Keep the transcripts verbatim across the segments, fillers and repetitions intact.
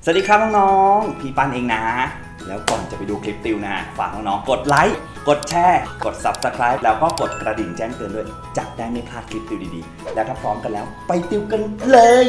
สวัสดีครับน้องๆพี่ปั้นเองนะแล้วก่อนจะไปดูคลิปติวนะฝากน้องๆกดไลค์กดแชร์กด ซับสไครบ์ แล้วก็กดกระดิ่งแจ้งเตือนด้วยจะได้ไม่พลาดคลิปติวดีๆแล้วถ้าพร้อมกันแล้วไปติวกันเลย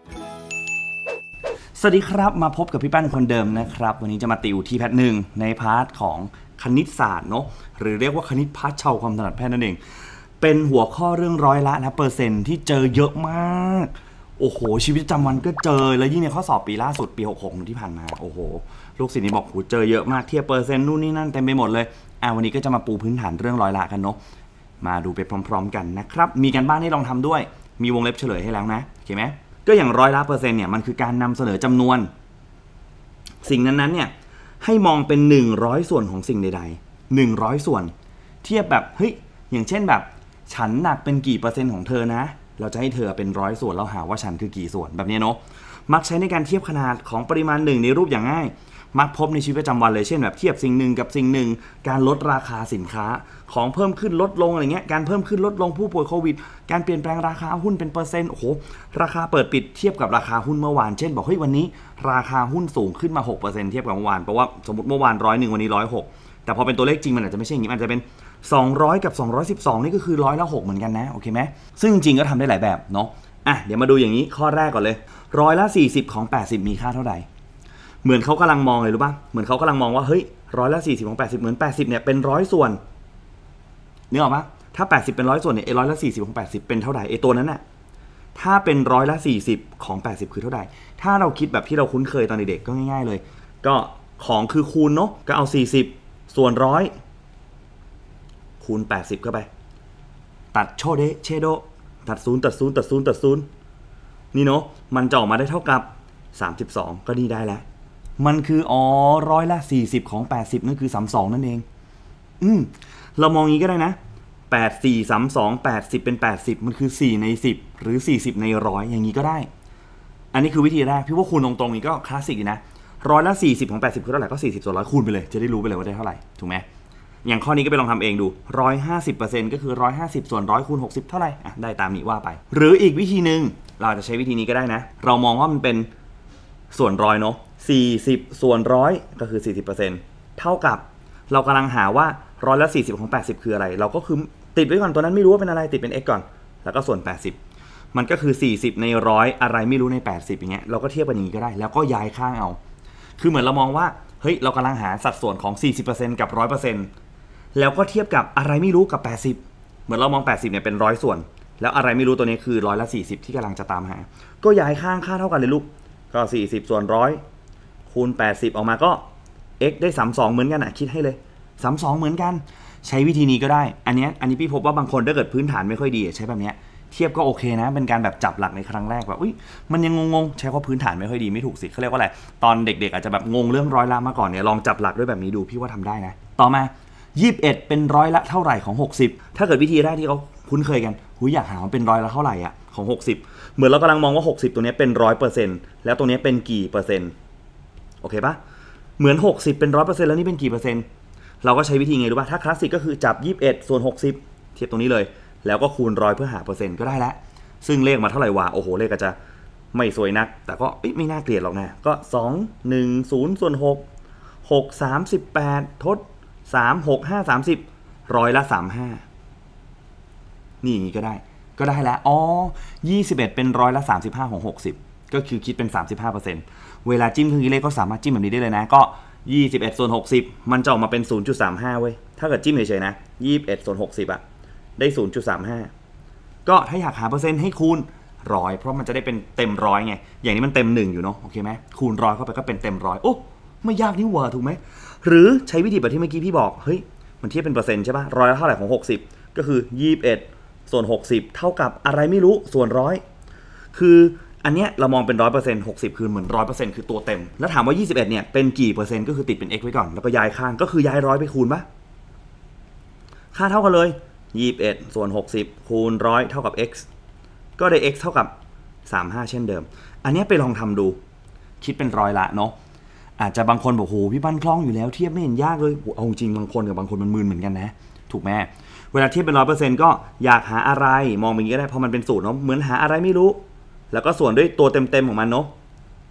สวัสดีครับมาพบกับพี่ปั้นคนเดิมนะครับวันนี้จะมาติวที่แพทหนึ่งในพาร์ทของคณิตศาสตร์เนาะหรือเรียกว่าคณิตพาร์ทชาวความถนัดแพทย์นั่นเองเป็นหัวข้อเรื่องร้อยละนะเปอร์เซ็นต์ที่เจอเยอะมากโอ้โหชีวิตประจำวันก็เจอแล้วยิ่งในข้อสอบปีล่าสุดปีหกสิบหกที่ผ่านมาโอ้โหลูกศิษย์นี่บอกโหเจอเยอะมากเทียบเปอร์เซ็นต์นู่นนี่นั่นเต็มไปหมดเลยอ่ะวันนี้ก็จะมาปูพื้นฐานเรื่องร้อยละกันเนาะมาดูไปพร้อมๆกันนะครับมีการบ้านให้ลองทำด้วยมีวงเล็บเฉลยให้แล้วนะโอเคไหมก็อย่างร้อยละเปอร์เซ็นต์เนี่ยมันคือการนำเสนอจำนวนสิ่งนั้นๆเนี่ยให้มองเป็นหนึ่งร้อยส่วนของสิ่งใดๆหนึ่งร้อยส่วนเทียบแบบเฮ้ยอย่างเช่นแบบฉันหนักเป็นกี่เปอร์เซ็นต์ของเธอนะเราจะให้เธอเป็นร้อยส่วนเราหาว่าฉันคือกี่ส่วนแบบนี้เนาะมักใช้ในการเทียบขนาดของปริมาณหนึ่งในรูปอย่างง่ายมักพบในชีวิตประจำวันเลยเช่นแบบเทียบสิ่งหนึ่งกับสิ่งหนึ่งการลดราคาสินค้าของเพิ่มขึ้นลดลงอะไรเงี้ยการเพิ่มขึ้นลดลงผู้ป่วยโควิดการเปลี่ยนแปลงราคาหุ้นเป็นเปอร์เซ็นต์โอ้โหราคาเปิดปิดเทียบกับราคาหุ้นเมื่อวานเช่นบอกเฮ้ยวันนี้ราคาหุ้นสูงขึ้นมา หกเปอร์เซ็นต์ เทียบกับเมื่อวานเพราะว่าสมมติเมื่อวานร้อยหนึ่งวันนี้ร้อยหกแต่พอเป็นตัวเลขจริงมันอาจจะไม่ใช่อย่างนี้มันจะเป็นสองร้อยกับสองร้อยสิบสองนี่ก็คือร้อยละหกเหมือนกันนะโอเคไหมซึ่งจริงก็ทำได้หลายแบบเนาะอ่ะเดี๋ยวมาดูอย่างนี้ข้อแรกก่อนเลยร้อยละสี่สิบของแปดสิบมีค่าเท่าไหร่เหมือนเขากำลังมองเลยรู้ป่ะเหมือนเขากำลังมองว่าเฮ้ยร้อยละสี่สิบของแปดสิบเหมือนแปดสิบเนี่ยเป็นร้อยส่วนนึกออกปะถ้าแปดสิบเป็นร้อยส่วนเนี่ยไอ้ร้อยละสี่สิบของแปดสิบเป็นเท่าไหร่ไอ้ตัวนั้นน่ะถ้าเป็นร้อยละสี่สิบของแปดสิบคือเท่าไหร่ถ้าเราคิดแบบที่เราคุ้นเคยตอนเด็กๆก็ง่ายๆเลยก็ของคือคูณเนาะก็เอาสี่สิบส่วนร้อยคูณแปดสิบเข้าไปตัดโชเดเชโดตัดศูนย์ตัดศูนย์ตัดศูนย์ตัดศูนย์นี่เนาะมันจะออกมาได้เท่ากับสามสิบสองก็นี่ได้แล้วมันคืออ๋อร้อยละสี่สิบของแปดสิบนั่นคือสามสิบสองนั่นเองอืมเรามองงี้ก็ได้นะแปด สี่ สาม สอง แปดสิบเป็นแปดสิบมันคือสี่ในสิบหรือสี่สิบในหนึ่งร้อยอย่างนี้ก็ได้อันนี้คือวิธีแรกพี่ว่าคูณตรงๆนี่ก็คลาสสิกนะร้อยละสี่สิบของแปดสิบคือเท่าไหร่ก็สี่สิบส่วนร้อยคูณไปเลยจะได้รู้ไปเลยว่าได้เท่าไหร่ถูกไหมอย่างข้อนี้ก็ไปลองทำเองดู หนึ่งร้อยห้าสิบเปอร์เซ็นต์ ก็คือหนึ่งร้อยห้าสิบส่วนหนึ่งร้อยคูณหกสิบเท่าไหร่อ่ะได้ตามนี้ว่าไปหรืออีกวิธีนึงเราจะใช้วิธีนี้ก็ได้นะเรามองว่ามันเป็นส่วนร้อยเนาะสี่สิบส่วนหนึ่งร้อยก็คือ สี่สิบเปอร์เซ็นต์ เท่ากับเรากำลังหาว่าร้อยละสี่สิบของแปดสิบคืออะไรเราก็คือติดไว้ก่อนตัวนั้นไม่รู้ว่าเป็นอะไรติดเป็น x ก่อนแล้วก็ส่วนแปดสิบมันก็คือสี่สิบในหนึ่งร้อยอะไรไม่รู้ในแปดสิบอย่างเงี้ยเราก็เทียบกันอย่างนี้ก็ได้แล้วก็ย้ายข้างเอาคือเหมือนเรามองว่าเฮ้ยเรากำลังหาสัดส่วนของ สี่สิบเปอร์เซ็นต์ กับ หนึ่งร้อยเปอร์เซ็นต์ แล้วก็เทียบกับอะไรไม่รู้กับแปดสิบเหมือนเรามองแปดสิบเนี่ยเป็นร้อยส่วนแล้วอะไรไม่รู้ตัวนี้คือร้อยละสี่สิบที่กำลังจะตามหาก็ย้ายข้างค่าเท่ากันเลยลูกก็สี่สิบส่วนหนึ่งร้อยคูณแปดสิบออกมาก็ x ได้สามสิบสองเหมือนกันอ่ะคิดให้เลยสามสิบสองเหมือนกันใช้วิธีนี้ก็ได้อันนี้อันนี้พี่พบว่าบางคนถ้าเกิดพื้นฐานไม่ค่อยดีใช้แบบนี้เทียบก็โอเคนะเป็นการแบบจับหลักในครั้งแรกแบบอุ้ยมันยังงงๆใช้ว่าพื้นฐานไม่ค่อยดีไม่ถูกสิเขาเรียกว่าอะไรตอนเด็กๆอาจจะแบบงงเรื่องร้อยละมาก่อนเนี่ยลองจับหลักด้วยแบบนี้ดูพี่ว่าทำได้นะต่อมายี่สิบเอ็ดเป็นร้อยละเท่าไหร่ของหกสิบถ้าเกิดวิธีแรกที่เขาคุ้นเคยกันหุยอยากหาว่าเป็นร้อยละเท่าไหร่อ่ะของหกสิบเหมือนเรากำลังมองว่าหกสิบตัวนี้เป็น หนึ่งร้อยเปอร์เซ็นต์ แล้วตัวนี้เป็นกี่เปอร์เซ็นต์โอเคปะเหมือนหกสิบเป็น หนึ่งร้อยเปอร์เซ็นต์ แล้วนี่เป็นกี่เปอร์เซ็นต์เราก็ใช้วิธีไงรู้ป่ะถ้าคลาสสิกก็คือจับยี่สิบเอ็ดส่วนหกสิบเทียบตรงนี้เลยแล้วก็คูณร้อยเพื่อหาเปอร์เซ็นต์ก็ได้แล้วซึ่งเลขมาเท่าไหร่วะโอ้โหเลขก็จะไม่สวยนักแต่ก็ไม่น่าเกลียดหรอกนะก็สอง หนึ่ง ศูนย์ส่วนหก หก สามสิบแปดทดสาม หก ห้า สามสิบร้อยละสามสิบห้านี่อย่างนี้ก็ได้ก็ได้แล้วอ๋อยี่สิบเอ็ดเป็นร้อยละสามสิบห้าของหกสิบก็คือคิดเป็น สามสิบห้าเปอร์เซ็นต์ เวลาจิ้มเครื่องคิดเลขก็สามารถจิ้มแบบนี้ได้เลยนะก็ยี่สิบเอ็ดส่วนหกสิบมันจะออกมาเป็น ศูนย์จุดสามห้า เว้ยถ้าเกิดจิ้มเฉยๆนะยี่สิบเอ็ดส่วนหกสิบอ่ะได้ ศูนย์จุดสามห้า ก็ถ้าอยากหาเปอร์เซ็นต์ให้คูณร้อยเพราะมันจะได้เป็นเต็มร้อยไงอย่างนี้มันเต็มหนึ่งอยู่เนาะโอเคไหมคูณร้อยเข้าไปก็เป็นเต็มร้อยโอ้ไม่ยากนี่หว่าถูกไหมหรือใช้วิธีแบบที่เมื่อกี้พี่บอกเฮ้ยมันเทียบเป็นเปอร์เซ็นต์ใช่ป่ะร้อยละเท่าไหร่ของหกสิบก็คือยี่สิบเอ็ดส่วนหกสิบเท่ากับอะไรไม่รู้ส่วนร้อยคืออันเนี้ยเรามองเป็น หนึ่งร้อยเปอร์เซ็นต์ หกสิบคือเหมือน หนึ่งร้อยเปอร์เซ็นต์ คือตัวเต็มแล้วถามว่ายี่สิบเอ็ดเนี่ยเป็นกี่เปอร์เซ็นต์ก็คือติดเป็น x ไว้ก่อนแล้วก็ย้ายข้างก็คือย้ายร้อยไปคูณป่ะค่าเท่ากันเลยยี่สิบเอ็ดส่วนหกสิบคูณหนึ่งร้อยเท่ากับ x ก็ได้ x เท่ากับสามสิบห้าเช่นเดิมอันนี้ไปลองทำดูคิดเป็นร้อยละเนาะอาจจะบางคนบอกโหพี่ปั้นคล่องอยู่แล้วเทียบไม่เห็นยากเลยเอาจริงบางคนกับบางคนมันมึนเหมือนกันนะถูกไหมเวลาเทียบเป็น หนึ่งร้อยเปอร์เซ็นต์ ก็อยากหาอะไรมองแบบนี้ก็ได้เพราะมันเป็นสูตรเนาะเหมือนหาอะไรไม่รู้แล้วก็ส่วนด้วยตัวเต็มๆของมันเนาะ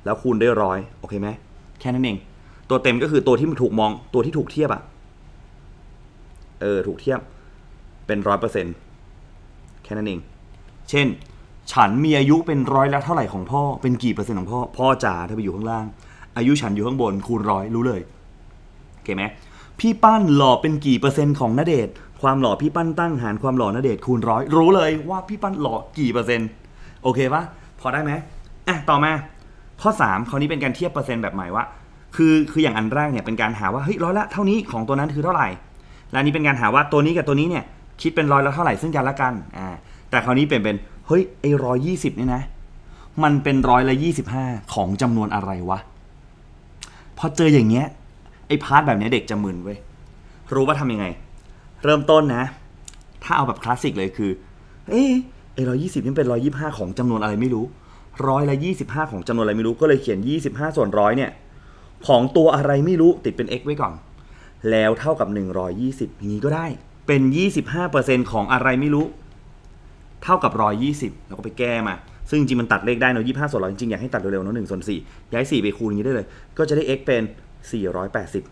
แล้วคูณด้วยร้อยโอเคไหมแค่นั้นเองตัวเต็มก็คือตัวที่มันถูกมองตัวที่ถูกเทียบอะเออถูกเทียบเป็นร้อยเปอร์เซ็นต์แค่นั้นเองเช่นฉันมีอายุเป็นร้อยละเท่าไหร่ของพ่อเป็นกี่เปอร์เซ็นต์ของพ่อพ่อจ๋าถ้าไปอยู่ข้างล่างอายุฉันอยู่ข้างบนคูณร้อยรู้เลยโอเคไหมพี่ปั้นหล่อเป็นกี่เปอร์เซ็นต์ของณเดชน์ความหล่อพี่ปั้นตั้งหารความหล่อณเดชน์คูณร้อยรู้เลยว่าพี่ปั้นหล่อกี่เปอร์เซ็นต์โอเคปะพอได้ไหมอ่ะต่อมาข้อสามคราวนี้เป็นการเทียบเปอร์เซ็นต์แบบใหม่ว่าคือคืออย่างอันแรกเนี่ยเป็นการหาว่าเฮ้ยร้อยละเท่านี้ของตัวนั้นคือเท่าไหร่และนี้เป็นการหาว่าตัวนี้กับตัวนี้เนี่ยคิดเป็นร้อยละเท่าไหร่ซึ่งกันและกันอ่าแต่คราวนี้เปลี่ยนเป็นเฮ้ยไอ้ร้อยยี่สิบเนี่ยนะมันเป็นร้อยละยี่สิบห้าของจำนวนอะไรวะพอเจออย่างเงี้ยไอ้พาร์ทแบบนี้เด็กจะมึนเว้ยรู้ว่าทำยังไงเริ่มต้นนะถ้าเอาแบบคลาสสิกเลยคือเอ๊ะไอ้ร้อยยี่สิบนี่เป็นร้อยยี่สิบห้าของจำนวนอะไรไม่รู้ร้อยละยี่สิบห้าของจำนวนอะไรไม่รู้ก็เลยเขียนยี่สิบห้าส่วนร้อยเนี่ยของตัวอะไรไม่รู้ติดเป็น x ไว้ก่อนแล้วเท่ากับหนึ่งร้อยยี่สิบอย่างนี้ก็ได้เป็น ยี่สิบห้าเปอร์เซ็นต์ ของอะไรไม่รู้เท่ากับหนึ่งร้อยยี่สิบแล้วก็ไปแก้มาซึ่งจริงมันตัดเลขได้เนาะยี่สิบห้าส่วนร้อยจริงๆอยากให้ตัดเร็วๆเนาะหนึ่งส่วนสี่ย้ายสี่ไปคูณอย่างนี้ได้เลยก็จะได้ x เป็นสี่ร้อยแปดสิบ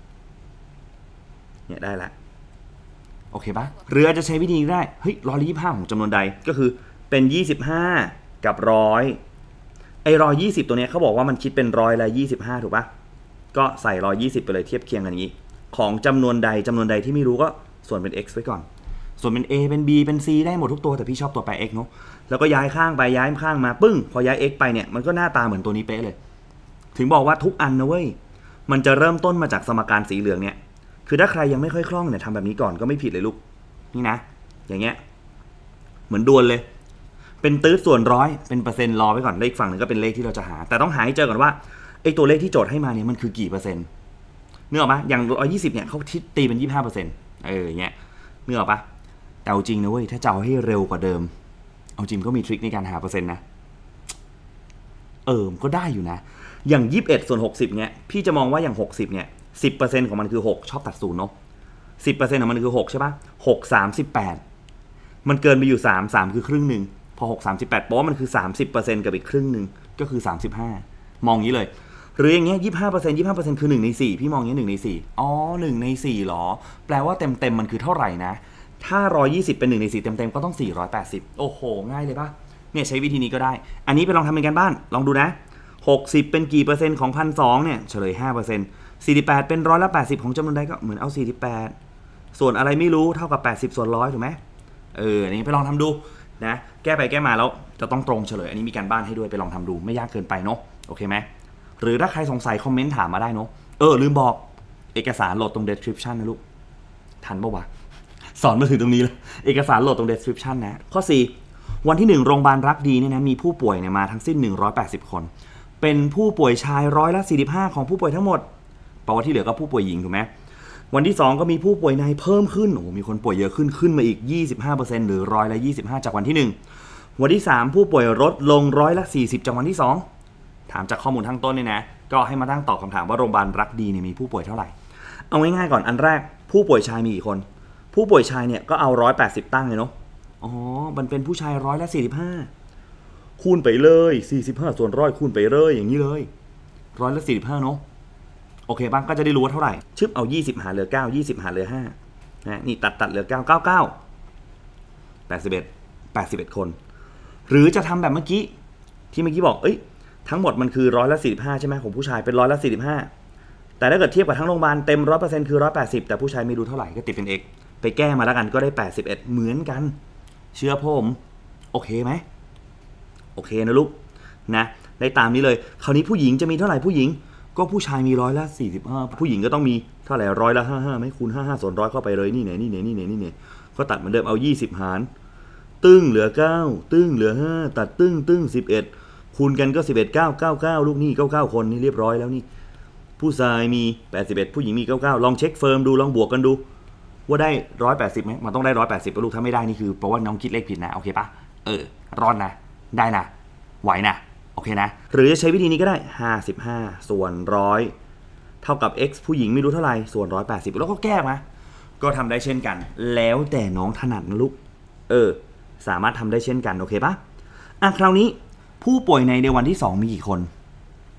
เนี่ยได้ละโอเคปะหรืออาจจะใช้วิธีได้เฮ้ยร้อยละยี่สิบห้าของจำนวนใดก็คือเป็นยี่สิบห้ากับร้อยไอ้ร้อยยี่สิบตัวเนี้ยเขาบอกว่ามันคิดเป็นร้อยละยี่สิบห้าถูกปะก็ใส่ร้อยยี่สิบไปเลยเทียบเคียงกันอย่างนี้ของจำนวนใดจำนวนใดที่ไม่รู้ก็ส่วนเป็น x ไว้ก่อนส่วนเป็น a เป็น b เป็น c ได้หมดทุกตัวแต่พี่ชอบตัวแปร x เนาะแล้วก็ย้ายข้างไปย้ายข้างมาปึ้งพอย้าย x ไปเนี่ยมันก็หน้าตาเหมือนตัวนี้เป๊ะเลยถึงบอกว่าทุกอันนะเว้ยมันจะเริ่มต้นมาจากสมการสีเหลืองเนี่ยคือถ้าใครยังไม่ค่อยคล่องเนี่ยทำแบบนี้ก่อนก็ไม่ผิดเลยลูกนี่นะอย่างเงี้ยเหมือนดวลเลยเป็นตื้อส่วนร้อยเป็นเปอร์เซ็นต์รอไว้ก่อนเลขฝั่งนึงก็เป็นเลขที่เราจะหาแต่ต้องหาให้เจอก่อนว่าไอ้ตัวเลขที่โจทย์ให้มาเนี่ยมันคือกี่เปอร์เซ็นต์เนื้อออกปะอย่างร้อยยี่สิบเนี่ยเขาตีเป็นยี่สิบห้าเปอร์เซ็นต์เอออย่างเงี้ยเนื้อออกปะแต่เอาจริงนะเว้ยถ้าจะเอาให้เร็วกว่าเดิมเอาจริงก็มีทริคในการหาเปอร์เซ็นต์นะเออก็ได้อยู่นะอย่างยี่สิบเอ็ดส่วนหกสิบเนี่ยพี่จะมองว่าอย่างหกสิบเนี่ยสิบเปอร์เซ็นต์ของมันคือหกชอบตัดศูนย์เนาะสิบเปอร์เซ็นต์ของมันคือหกใช่ปะหก สามสิบแปดมันเกินไปอยู่สาม สามคือครึ่งนึงพอหก สามสิบแปดเพราะว่ามันคือ สามสิบเปอร์เซ็นต์ กับอีกครึ่งนึงก็คือสามสิบห้ามองงี้เลยหรืออย่างเงี้ย ยี่สิบห้าเปอร์เซ็นต์ ยี่สิบห้าเปอร์เซ็นต์ คือหนึ่งในสี่พี่มองอย่างเงี้ยหนึ่งในสี่อ๋อหนึ่งในสี่หรอแปลว่าเต็มๆมันคือเท่าไหร่นะถ้าหนึ่งร้อยยี่สิบเป็นหนึ่งในสี่เต็มๆก็ต้องสี่ร้อยแปดสิบโอ้โหง่ายเลยป่ะเนี่ยใช้วิธีนี้ก็ได้อันนี้ไปลองทำเป็นกันบ้านลองดูนะหกสิบเป็นกี่เปอร์เซ็นต์ของ หนึ่งพันสองร้อย เนี่ยเฉลย ห้าเปอร์เซ็นต์ สี่สิบแปดเป็นร้อยละแปดสิบของจำนวนใดก็เหมือนเอาสี่สิบแปดส่วนอะไรไม่รู้เท่ากับแปดสิบส่วนร้อยถูกไหมเอออันนี้ไปลองทำดูนะแก้ไปแก้มาแล้วจะต้องตรงเฉลยอันนี้มีการบ้านให้ด้วยไปลองทำดูไม่ยากเกินไปเนาะโอเคไหมหรือถ้าใครสงสัยคอมเมนต์ถามมาได้เนาะเออลืมบอกเอกสารโหลดตรง description นะลูกทันปะวะสอนมาถึงตรงนี้แล้วเอกสารโหลดตรง description นะข้อสี่วันที่หนึ่งโรงพยาบาลรักดีเนี่ยนะมีผู้ป่วยเนี่ยมาทั้งสิ้นหนึ่งร้อยแปดสิบคนเป็นผู้ป่วยชายร้อยละสี่สิบห้าของผู้ป่วยทั้งหมดแปลว่าที่เหลือก็ผู้ป่วยหญิงถูกไหมวันที่สองก็มีผู้ป่วยในเพิ่มขึ้นโอ้มีคนป่วยเยอะขึ้นขึ้นมาอีก ยี่สิบห้าเปอร์เซ็นต์ หรือร้อยละยี่สิบห้าจากวันที่หนึ่งวันที่สามผู้ป่วยลดลงร้อยละสี่สิบจากวันที่สองถามจากข้อมูลทั้งต้นเนี่ยนะก็ให้มาตั้งตอบคำถามว่าโรงพยาบาลรักดีเนี่ยมีผู้ป่วยเท่าไหร่เอาง่ายๆก่อนอันแรกผู้ป่วยชายมีกี่คนผู้ป่วยชายเนี่ยก็เอาหนึ่งร้อยแปดสิบตั้งเลยเนาะอ๋อมันเป็นผู้ชายร้อยละสี่สิบห้าคูณไปเลยสี่สิบห้าส่วนร้อยคูณไปเลยอย่างนี้เลยร้อยละสี่สิบห้าเนาะโอเคบ้างก็จะได้รู้ว่าเท่าไหร่ชึบเอายี่สิบหารเหลือเก้า ยี่สิบหารเหลือห้านะนี่ตัดตัดเหลือเก้า เก้า เก้า แปดสิบเอ็ด แปดสิบเอ็ดคนหรือจะทำแบบเมื่อกี้ที่เมื่อกี้บอกเอ้ยทั้งหมดมันคือร้อยละสี่สิบห้าใช่ไหมของผู้ชายเป็นร้อยละสี่สิบห้าแต่ถ้าเกิดเทียบกับทั้งโรงพยาบาลเต็ม ร้อยเปอร์เซ็นต์ คือหนึ่งร้อยแปดสิบแต่ผู้ชายไม่รู้เท่าไหร่ก็ติดเป็น x ไปแก้มาแล้วกันก็ได้แปดสิบเอ็ดเหมือนกันเชื่อผมโอเคไหมโอเคนะลูกนะได้ตามนี้เลยคราวนี้ผู้หญิงจะมีเท่าไหร่ผู้หญิงก็ผู้ชายมีร้อยละสี่สิบห้าผู้หญิงก็ต้องมีเท่าไหร่ร้อยละห้าสิบห้าไหมคูณห้าสิบห้าส่วนร้อยเข้าไปเลยนี่เนี่ยนี่เนี่ยนี่เนี่ยนี่เนี่ยก็ตัดเหมือนเดิมเอายี่สิบหารตึ้งเหลือเก้าตึ้งเหลือห้าตัดตึ้งตึ้งสิบเอ็ดคูณกันก็สิบเอ็ด เก้า เก้า เก้าลูกนี่เก้าสิบเก้าคนนี่เรียบร้อยแล้วนี่ผู้ชายมีแปดสิบเอ็ดผู้หญิงมีเก้าสิบเก้าลองเช็คเฟิร์มดูลองบวกกันดูว่าได้หนึ่งร้อยแปดสิบไหมมันต้องได้หนึ่งร้อยแปดสิบลูกถ้าไม่ได้นี่คือเพราะว่าน้องคิดเลขผิดนะโอเคปะเออรอดนะได้นะไหวนะโอเคนะหรือจะใช้วิธีนี้ก็ได้ห้าสิบห้าส่วนหนึ่งร้อยเท่ากับ x ผู้หญิงไม่รู้เท่าไหร่ส่วนหนึ่งร้อยแปดสิบแล้วก็แก้มาก็ทำได้เช่นกันแล้วแต่น้องถนัดนะลูกเออสามารถทำได้เช่นกันโอเคปะอ่ะคราวนี้ผู้ป่วยในในวันที่สองมีกี่คน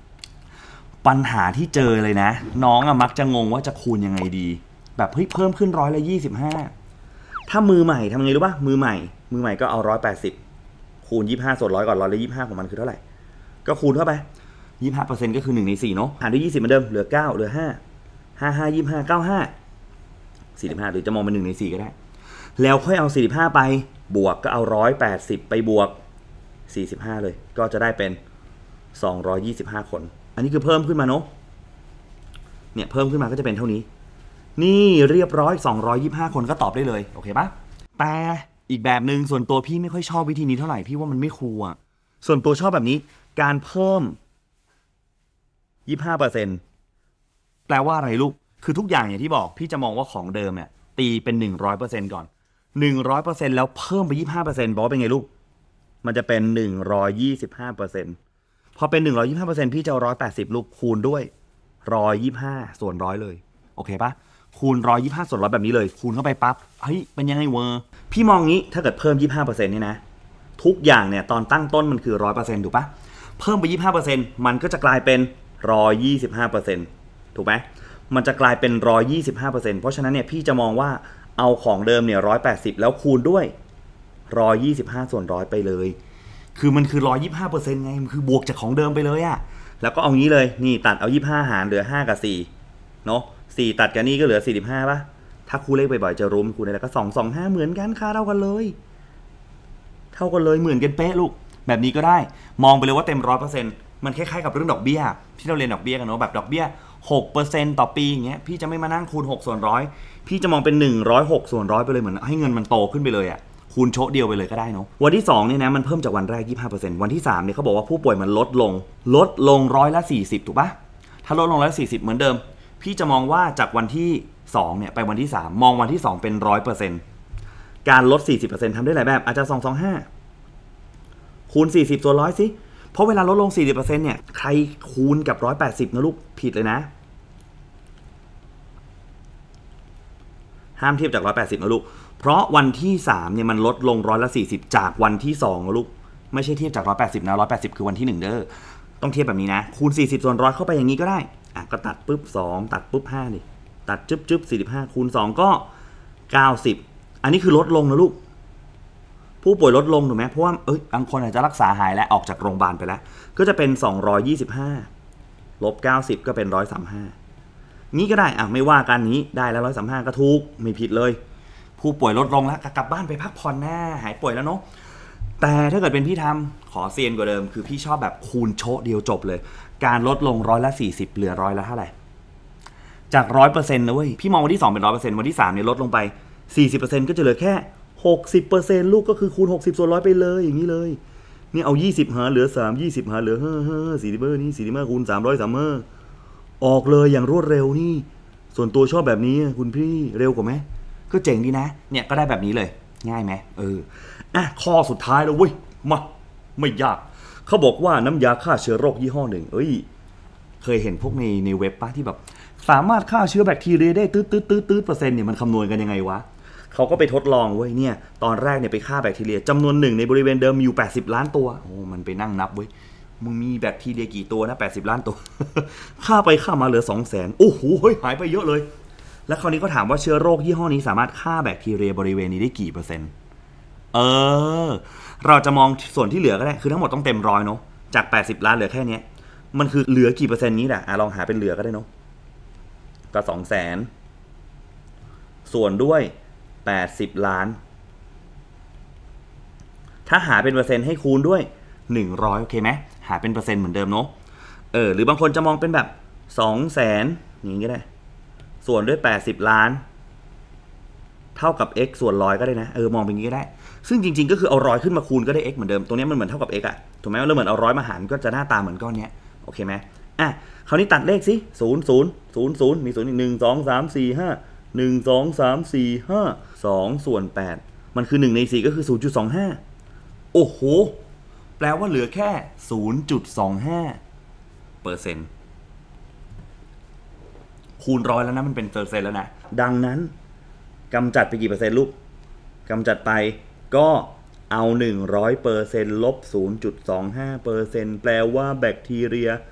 ปัญหาที่เจอเลยนะน้องอะมักจะงงว่าจะคูณยังไงดีแบบเฮ้ยเพิ่มขึ้นร้อยละยี่สิบห้าถ้ามือใหม่ทำไงรู้ป่ะมือใหม่มือใหม่ก็เอาร้อยแปดสิบคูณยี่สิบห้าส่วนร้อยก่อนร้อยละยี่สิบห้าของมันคือเท่าไหร่ก็คูณเข้าไปยี่สิบห้าเปอร์เซ็นต์ก็คือหนึ่งในสี่เนาะหารด้วยยี่สิบเหมือนเดิมเหลือเก้าเหลือห้าห้าห้ายี่สิบห้าเก้าห้าสี่สิบห้าหรือจะมองเป็นหนึ่งในสี่ก็ได้แล้วค่อยเอาสี่สิบห้าไปบวกก็เอาร้อยแปดสิบไปบวกสี่สิบห้าเลยก็จะได้เป็นสองร้อยยี่สิบห้าคนอันนี้คือเพิ่มขึ้นมาเนาะเนี่ยเพิ่มขึ้นมาก็จะเป็นเท่านี้นี่เรียบร้อยสองร้อยยี่สิบห้าคนก็ตอบได้เลยโอเคปะแต่อีกแบบหนึ่งส่วนตัวพี่ไม่ค่อยชอบวิธีนี้เท่าไหร่พี่ว่ามันไม่คูลอ่ะส่วนตัวชอบแบบนี้การเพิ่ม ยี่สิบห้าเปอร์เซ็นต์ แปลว่าอะไรลูกคือทุกอย่างอย่างที่บอกพี่จะมองว่าของเดิมเนี่ยตีเป็น หนึ่งร้อยเปอร์เซ็นต์ ก่อน หนึ่งร้อยเปอร์เซ็นต์ แล้วเพิ่มไป ยี่สิบห้าเปอร์เซ็นต์ บอกเป็นไงลูกมันจะเป็น หนึ่งร้อยยี่สิบห้าเปอร์เซ็นต์ พอเป็น หนึ่งร้อยยี่สิบห้าเปอร์เซ็นต์ พี่จะเอาหนึ่งร้อยแปดสิบลูกคูณด้วยหนึ่งร้อยยี่สิบห้าส่วนร้อยเลยโอเคปะคูณหนึ่งร้อยยี่สิบห้าส่วนร้อยแบบนี้เลยคูณเข้าไปปั๊บเฮ้ยเป็นยังไงเวอร์พี่มองงี้ถ้าเกิดเพิ่ม ยี่สิบห้าเปอร์เซ็นต์ นี่นะทุกอย่างเนี่ยตอนตั้งต้นมันคือ หนึ่งร้อยเปอร์เซ็นต์ ถูกปะเพิ่มไป ยี่สิบห้าเปอร์เซ็นต์ มันก็จะกลายเป็น หนึ่งร้อยยี่สิบห้าเปอร์เซ็นต์ ถูกไหมมันจะกลายเป็น หนึ่งร้อยยี่สิบห้าเปอร์เซ็นต์ เพราะฉะนั้นเนี่ยพี่จะมองว่าเอาของเดิมเนี่ยหนึ่งร้อยแปดสิบแล้วคูณด้วยหนึ่งร้อยยี่สิบห้าส่วนร้อยไปเลยคือมันคือ หนึ่งร้อยยี่สิบห้าเปอร์เซ็นต์ ไงมันคือบวกจากของเดิมไปเลยอะแล้วก็เอางี้เลยนี่ตัดเอายี่สิบห้าหารเหลือห้ากับสี่เนาะสี่ตัดกันนี่ก็เหลือสี่สิบห้าป่ะถ้าคูณเลขบ่อยๆจะรู้คูณอะไรก็สอง สอง ห้าเหมือนกันค่าเท่ากันเลยเท่ากันเลยเหมือนกันเป๊ะลูกแบบนี้ก็ได้มองไปเลยว่าเต็ม หนึ่งร้อยเปอร์เซ็นต์ มันคล้ายๆกับเรื่องดอกเบี้ยที่เราเรียนดอกเบี้ยกันเนาะแบบดอกเบี้ย หกเปอร์เซ็นต์ ต่อปีอย่างเงี้ยพี่จะไม่มานั่งคูณหกส่วนร้อยพี่จะมองเป็นหนึ่งร้อยหกส่วนร้อยไปเลยเหมือนให้เงินมันโตขึ้นไปเลยอ่ะคูณโชะเดียวไปเลยก็ได้เนาะวันที่สองเนี่ยนะมันเพิ่มจากวันแรก ยี่สิบห้าเปอร์เซ็นต์ วันที่สามเนี่ยเขาบอกว่าผู้ป่วยมันลดลงลดลงร้อยละสี่สิบถูกปะถ้าลดลงร้อยละสี่สิบเหมือนเดิมพี่จะมองว่าจากวันที่สองเนี่ยไปวันที่สามมองวันที่สองเป็น หนึ่งร้อยเปอร์เซ็นต์ การลด สี่สิบเปอร์เซ็นต์ ทำได้หลายแบบอาจจะสอง สอง ห้าคูณสี่สิบส่วนร้อยสิเพราะเวลาลดลง สี่สิบเปอร์เซ็นต์ เนี่ยใครคูณกับหนึ่งร้อยแปดสิบนะลูกผิดเลยนะห้ามเทียบจากหนึ่งร้อยแปดสิบนะลูกเพราะวันที่สามเนี่ยมันลดลงร้อยละสี่สิบจากวันที่สองนะลูกไม่ใช่เทียบจากหนึ่งร้อยแปดสิบนะหนึ่งร้อยแปดสิบคือวันที่หนึ่งเด้อต้องเทียบแบบนี้นะคูณสี่สิบส่วนร้อยเข้าไปอย่างนี้ก็ได้อ่ะก็ตัดปุ๊บสองตัดปุ๊บห้าดิตัดจึ๊บจึ๊บสี่สิบห้าคูณสองก็เก้าสิบอันนี้คือลดลงนะลูกผู้ป่วยลดลงถูกไหมเพราะว่าเอ้ยบางคนอาจจะรักษาหายและออกจากโรงพยาบาลไปแล้วก็จะเป็นสองร้อยยี่สิบห้าลบเก้าสิบก็เป็นหนึ่งร้อยสามสิบห้านี้ก็ได้อ่ะไม่ว่ากันนี้ได้แล้วหนึ่งร้อยสามสิบห้าก็ถูกไม่ผิดเลยผู้ป่วยลดลงแล้วกลับบ้านไปพักผ่อนหน้าหายป่วยแล้วเนาะแต่ถ้าเกิดเป็นพี่ทำขอเซียนกว่าเดิมคือพี่ชอบแบบคูณโชะเดียวจบเลยการลดลงร้อยละสี่สิบเหลือร้อยละเท่าไหร่จากร้อยเปอร์เซ็นต์นะเว้ยพี่มองวันที่สองเป็นร้อยเปอร์เซ็นต์วันที่สามเนี่ยลดลงไปสี่สิบเปอร์เซ็นต์ก็จะเหลือแค่หกสิบเปอร์เซ็นต์ลูกก็คือคูณหกสิบส่วนร้อยไปเลยอย่างนี้เลยนี่เอายี่สิบหารเหลือสาม ยี่สิบหารเหลือห้า ห้า สี่สิบนี่สี่สิบห้าคูณสามร้อยสามสิบห้าออกเลยอย่างรวดเร็วนี่ส่วนตัวชอบแบบนี้คุณพี่เร็วกว่าไหมก็เจ๋งดีนะเนี่ยก็ได้แบบนี้เลยง่ายไหมเอออ่ะข้อสุดท้ายแล้วเว้ยมาไม่ยากเขาบอกว่าน้ำยาฆ่าเชื้อโรคยี่ห้อหนึ่งเอ้ยเคยเห็นพวกในในเว็บป่ะที่แบบสามารถฆ่าเชื้อแบคทีเรียได้ตืดตืดตืดตืดเปอร์เซ็นต์เนี่ยมันคำนวณกันยังไงวะเขาก็ไปทดลองเว้ยเนี่ยตอนแรกเนี่ยไปฆ่าแบคทีเรียจำนวนหนึ่งในบริเวณเดิมมีอยู่แปดสิบล้านตัวโอ้มันไปนั่งนับเว้ยมึงมีแบคทีเรียกี่ตัวนะแปดสิบล้านตัวฆ่าไปฆ่ามาเหลือ สองแสน โอ้โหเฮ้ยหายไปเยอะเลยแล้วคราวนี้ก็ถามว่าเชื้อโรคยี่ห้อนี้สามารถฆ่าแบคทีเรียบริเวณนี้ได้กี่เปอร์เซ็นต์เออเราจะมองส่วนที่เหลือก็ได้คือทั้งหมดต้องเต็มร้อยเนาะจากแปดสิบล้านเหลือแค่นี้มันคือเหลือกี่เปอร์เซ็นต์นี้แหละอ่ะลองหาเป็นเหลือก็ได้เนาะก็ สองแสน ส่วนด้วยแปดสิบล้านถ้าหาเป็นเปอร์เซ็นต์ให้คูณด้วยหนึ่งร้อยโอเคไหมหาเป็นเปอร์เซ็นต์เหมือนเดิมเนาะเออหรือบางคนจะมองเป็นแบบ สองแสน อย่างนี้ก็ได้ส่วนด้วยแปดสิบล้านเท่ากับ x ส่วนร้อยก็ได้นะเออมองเป็นอย่างนี้ก็ได้ซึ่งจริงๆก็คือเอาร้อยขึ้นมาคูณก็ได้ x เหมือนเดิมตรงนี้มันเหมือนเท่ากับ x อ่ะถูกไหมแล้วเหมือนเอาร้อยมาหารก็จะหน้าตาเหมือนก้อนเนี้ยโอเคไหมอ่ะคราวนี้ตัดเลขสิศูนย์ ศูนย์ ศูนย์ ศูนย์มีศูนย์อีกหนึ่ง สอง สาม สี่ ห้า หนึ่ง สอง สาม สี่ ห้า สองส่วนแปดมันคือหนึ่งในสี่ก็คือ ศูนย์จุดสองห้า โอ้โหแปลว่าเหลือแค่ ศูนย์จุดสองห้าเปอร์เซ็นต์ คูณร้อยแล้วนะมันเป็นเปอร์เซ็นต์แล้วนะดังนั้นกำจัดไปกี่เปอร์เซ็นต์ลูกกำจัดไปก็เอา หนึ่งร้อยเปอร์เซ็นต์ ลบ ศูนย์จุดสองห้าเปอร์เซ็นต์ แปลว่าแบคทีเรีย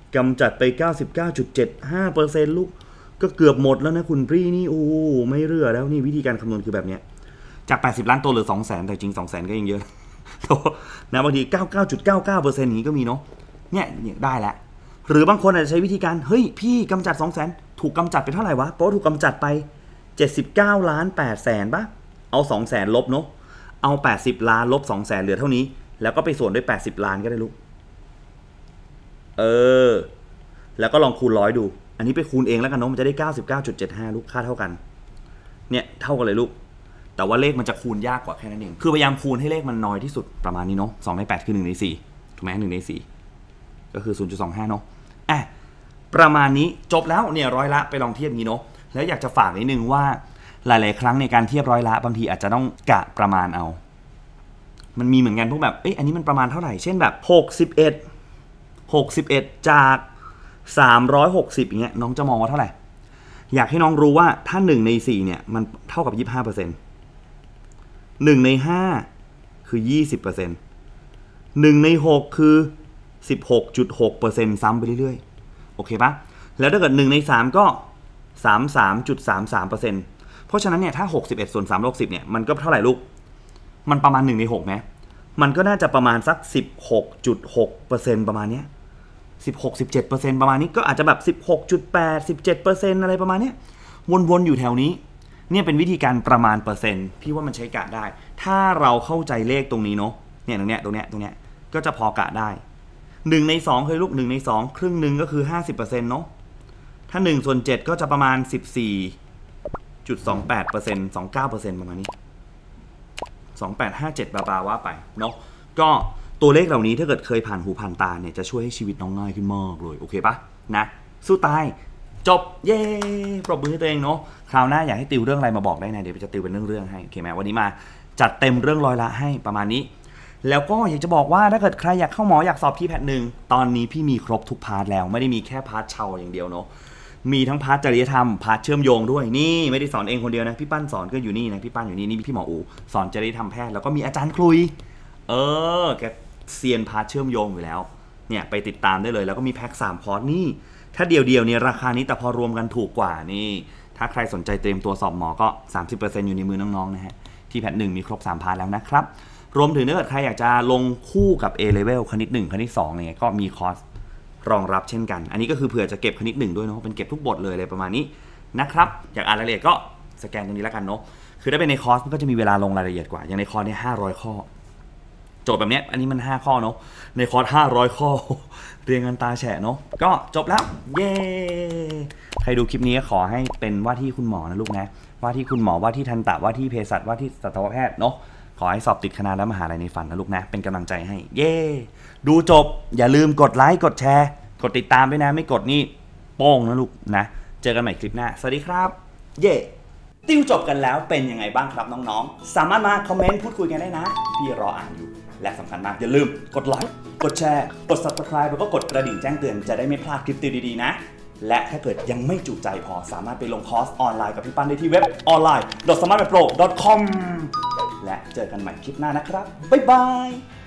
กำจัดไป เก้าสิบเก้าจุดเจ็ดห้าเปอร์เซ็นต์ ลูกก็เกือบหมดแล้วนะคุณปรีนี่โอ้ไม่เหลือแล้วนี่วิธีการคำนวณคือแบบเนี้ยจากแปดสิบล้านตัวเหลือ สองแสน แต่จริง สองแสน ก็ยังเยอะนะบางที เก้าสิบเก้าจุดเก้าเก้าเปอร์เซ็นต์ อย่างนี้ก็มีเนาะเนี่ยได้แล้วหรือบางคนอาจจะใช้วิธีการเฮ้ยพี่กำจัด สองแสน ถูกกำจัดไปเท่าไหร่วะเพราะถูกกำจัดไปเจ็ดสิบเก้าล้านแปดแสนป่ะเอา สองแสน ลบเนาะเอาแปดสิบล้านลบ สองแสน เหลือเท่านี้แล้วก็ไปส่วนด้วยแปดสิบล้านก็ได้ลูกเออแล้วก็ลองคูณร้อยดูอันนี้ไปคูณเองแล้วกันเนาะมันจะได้ เก้าสิบเก้าจุดเจ็ดห้า ลูกค่าเท่ากันเนี่ยเท่ากันเลยลูกแต่ว่าเลขมันจะคูณยากกว่าแค่นั้นเองคือพยายามคูณให้เลขมันน้อยที่สุดประมาณนี้เนาะสองในแปดคือหนึ่งในสี่ถูกไหมหนึ่งในสี่ก็คือ ศูนย์จุดสองห้า เนาะอ่ะประมาณนี้จบแล้วเนี่ยร้อยละไปลองเทียบงี้เนาะแล้วอยากจะฝากนิดนึงว่าหลายๆครั้งในการเทียบร้อยละบางทีอาจจะต้องกะประมาณเอามันมีเหมือนกันพวกแบบเอ้ยอันนี้มันประมาณเท่าไหร่เช่นแบบหกสิบเอ็ด หกสิบเอ็ดจากสามร้อยหกสิบอย่างเงี้ยน้องจะมองว่าเท่าไหร่อยากให้น้องรู้ว่าถ้าหนึ่งในสี่เนี่ยมันเท่ากับ ยี่สิบห้าเปอร์เซ็นต์ หนึ่งในห้าคือ ยี่สิบเปอร์เซ็นต์ หนึ่งในหกคือ สิบหกจุดหกเปอร์เซ็นต์ ซ้ำไปเรื่อยๆโอเคปะแล้วถ้าเกิดหนึ่งในสามก็ สามสิบสามจุดสามสามเปอร์เซ็นต์ เพราะฉะนั้นเนี่ยถ้าหกสิบเอ็ดส่วนสามร้อยหกสิบเนี่ยมันก็เท่าไหร่ลูกมันประมาณหนึ่งในหกมั้ยมันก็น่าจะประมาณสัก สิบหกจุดหกเปอร์เซ็นต์ ประมาณเนี้ยสิบหก สิบเจ็ดเปอร์เซ็นต์ ประมาณนี้ก็อาจจะแบบ สิบหกจุดแปด สิบเจ็ดเปอร์เซ็นต์ อะไรประมาณเนี้ยวนๆอยู่แถวนี้เนี่ยเป็นวิธีการประมาณเปอร์เซ็นต์พี่ว่ามันใช้กะได้ถ้าเราเข้าใจเลขตรงนี้เนาะเนี่ยตรงเนี้ยตรงเนี้ยตรงเนี้ยก็จะพอกะได้หนึ่งในสองเคยลูกหนึ่งในสองครึ่งนึงก็คือ ห้าสิบเปอร์เซ็นต์ เนาะถ้าหนึ่งส่วนเจ็ดก็จะประมาณ สิบสี่จุดสองแปดเปอร์เซ็นต์ สองสิบเก้าเปอร์เซ็นต์ ประมาณนี้สองพันแปดร้อยห้าสิบเจ็ดบาๆว่าไปเนาะก็ตัวเลขเหล่านี้ถ้าเกิดเคยผ่านหูผ่านตาเนี่ยจะช่วยให้ชีวิตน้องง่ายขึ้นมากเลยโอเคปะนะสู้ตายจบเย้ปรบมือให้ตัวเองเนาะคราวหน้าอยากให้ติวเรื่องอะไรมาบอกได้นะเดี๋ยวจะติวเป็นเรื่องๆให้โอเคไหมวันนี้มาจัดเต็มเรื่องร้อยละให้ประมาณนี้แล้วก็อยากจะบอกว่าถ้าเกิดใครอยากเข้าหมออยากสอบที่แพทหนึ่งตอนนี้พี่มีครบทุกพาร์ทแล้วไม่ได้มีแค่พาร์ทเชาอย่างเดียวเนาะมีทั้งพาร์ทจริยธรรมพาร์ทเชื่อมโยงด้วยนี่ไม่ได้สอนเองคนเดียวนะพี่ปั้นสอนก็อยู่นี่นะพี่ปั้นอยู่นี่นี่พี่หมออูสอนจริยธรรมแพทย์แล้วก็มีอาจารย์คลุยเออแกเซียนพาร์ทเชื่อมโยงอยู่แล้วเนี่ยไปติดตามได้เลยแล้วก็มีแพ็คสามคอร์สนี่ถ้าเดียวๆเนี่ยราคานี้แต่พอรวมกันถูกกว่านี่ถ้าใครสนใจเตรียมตัวสอบหมอก็ สามสิบเปอร์เซ็นต์ อยู่ในมือน้องๆนะฮะที่แพทหนึ่งมีครบสามพาร์ทแล้วนะครับรวมถึงถ้าเกิดใครอยากจะลงคู่กับ A level คณิตหนึ่งคณิตสองเนี่ยก็มีคอร์สรองรับเช่นกันอันนี้ก็คือเผื่อจะเก็บคณิตหนึ่งด้วยเนาะเป็นเก็บทุกบทเลยอะไรประมาณนี้นะครับอยากอ่านรายละเอียดก็สแกนตรงนี้แล้วกันเนาะคือถ้าเป็นในคอร์สมันก็จะมีเวลาลงรายละเอียดกว่าอย่างในคอร์สเนี่ยห้าร้อยข้อโจทย์แบบนี้อันนี้มันห้าข้อเนาะในคอร์สห้าร้อยข้อเรียงกันตาแฉะเนาะก็จบแล้วเย้ใครดูคลิปนี้ขอให้เป็นว่าที่คุณหมอนะลูกนะว่าที่คุณหมอว่าที่ทันตะว่าที่เภสัชว่าที่สัตวแพทย์เนาะขอให้สอบติดคณะและมหาลัยในฝันนะลูกนะเป็นกำลังใจให้เย้ดูจบอย่าลืมกดไลค์กดแชร์กดติดตามด้วยนะไม่กดนี่โป้งนะลูกนะเจอกันใหม่คลิปหน้าสวัสดีครับเย้ติวจบกันแล้วเป็นยังไงบ้างครับน้องๆสามารถมาคอมเมนต์พูดคุยกันได้นะพี่รออ่านอยู่และสำคัญมากอย่าลืมกดไลค์กดแชร์กด ซับสไครบ์ แล้วก็กดกระดิ่งแจ้งเตือนจะได้ไม่พลาดคลิปดีๆนะและถ้าเกิดยังไม่จุใจพอสามารถไปลงคอร์สออนไลน์กับพี่ปั้นได้ที่เว็บ ออนไลน์ ดอท สมาร์ท แมท โปร ดอท คอม และเจอกันใหม่คลิปหน้านะครับบ๊ายบาย